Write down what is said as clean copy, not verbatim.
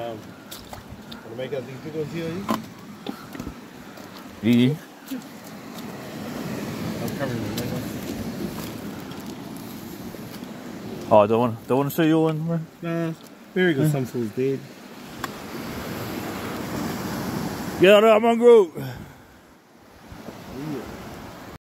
Wanna make up these pickles here? Yeah. I'm covering the window. Oh, I don't want to see you one, bro. Nah, very good. Some food's dead. Get out of my group.